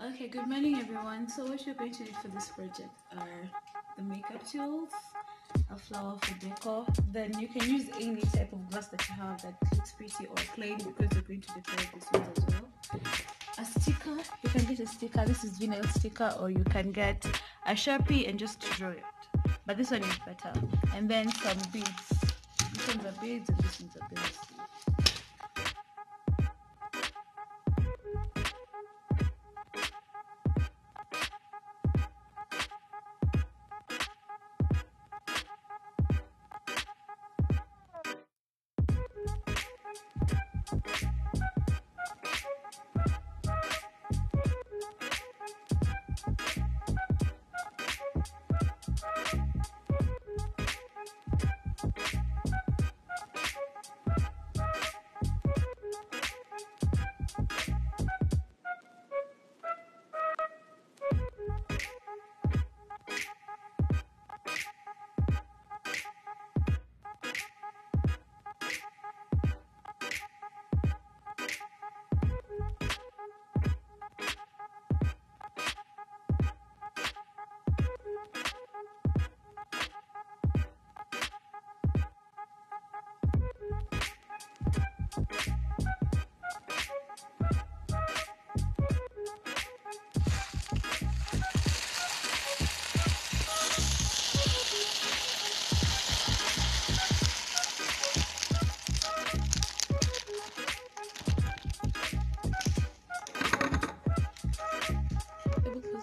Okay, good morning everyone. So what you're going to need for this project are the makeup tools, a flower for decor. Then you can use any type of glass that you have that looks pretty or plain because you're going to decorate this one as well. A sticker, you can get a sticker. This is vinyl sticker, or you can get a Sharpie and just draw it. But this one is better. And then some beads. This one's are beads and this one's are beads. Able to